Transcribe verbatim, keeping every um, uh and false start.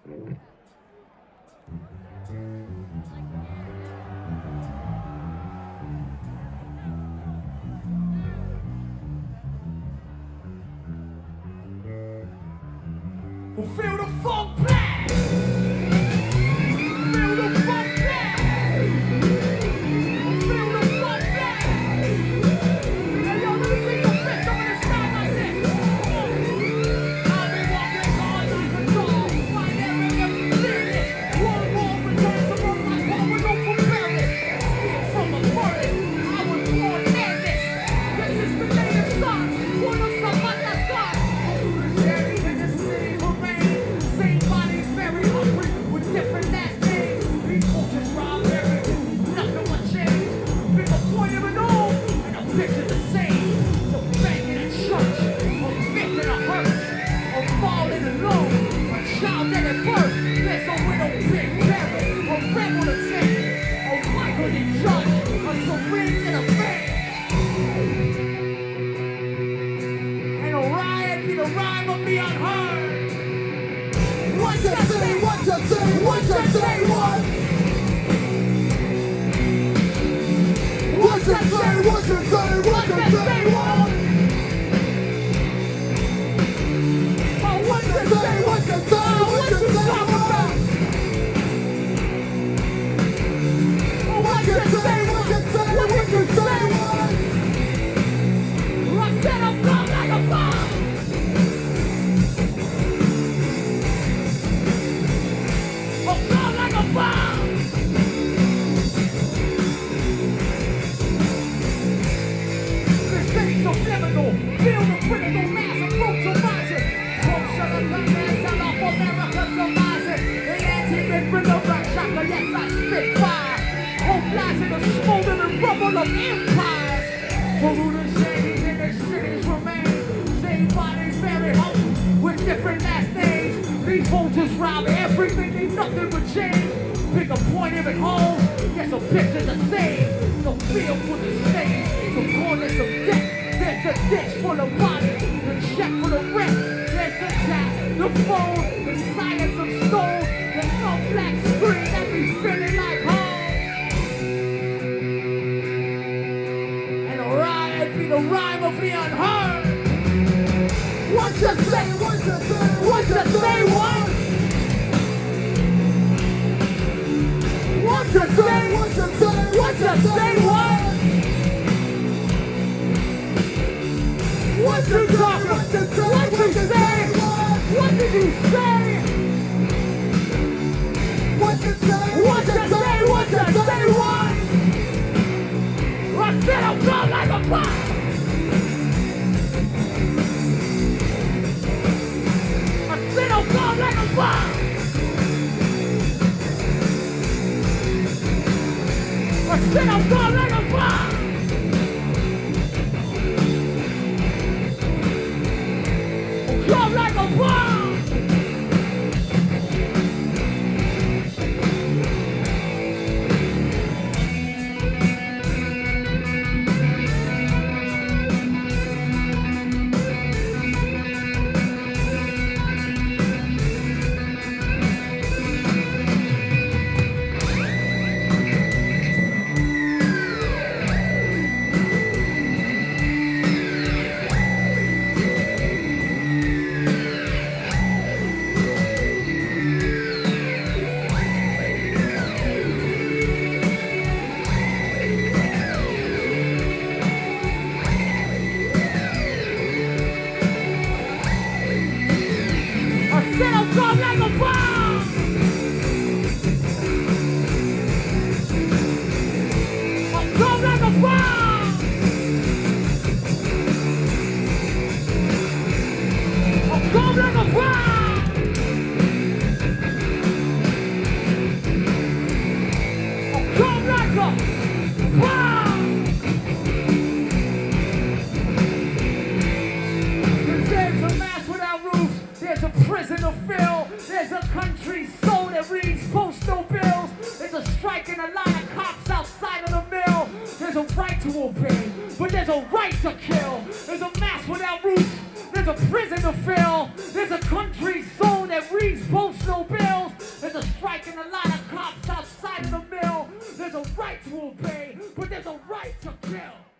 Feel the funk back. Feel the funk back. Feel the funk back. Hey yo, let me see your fist up in the sky like this. I've been walking hard on control. My never ever fearless. One more return to run my home with no fulfillment. Steal from the furnace. I was born madness. This is the native sun. One of some other stars. Different last names, these cultures rob everything, nothing will change. Pick a point of it all, and a picture the same. So bang in a church, or fifth in a hearse, or falling alone, a child that at birth. There's a widow big parent, or rebel to take, or Michael the judge, a syringe and a fan. And a riot be the rhyme of the unheard. What you say, what you say, what you say, what? What you say, what you say, what you say, what? Oh, what you say, what you say, what you talk about? Oh, what you say, what you say, what you say, what? I said I'm gone like a bomb. Wow! This city's so criminal. Feel the critical mass approach to rising. Rocha the mass out of America to rising. The anti-bit with the rock shocker, yes, I spit fire. Hope lies in the smoldering rubble of empires. Voodoo shades in the cities remain. Same bodies buried home with different last names. These vultures rob everything, ain't nothing but change. Pick a point of it home, yes, a picture the same. No feel for the stage, some corners of death. There's a ditch full of bodies, the check for the rent. There's the chat, the phone, the silence of stone. There's no black screen that be feeling like home. And a riot be the rhyme of the unheard. What you say, what you say, what you say, what? What you say, what you say, what you say, what? What you talk, what you say, what you say, what did you say? What you say, what you say, what you say, what? I said I'm gone like a bomb. I said I'm gone like a bomb. I said I'm gone like a bomb! I'm gone like a bomb! There's a prison to fill. There's a country soul that reads postal bill. right to obey, but there's a right to kill.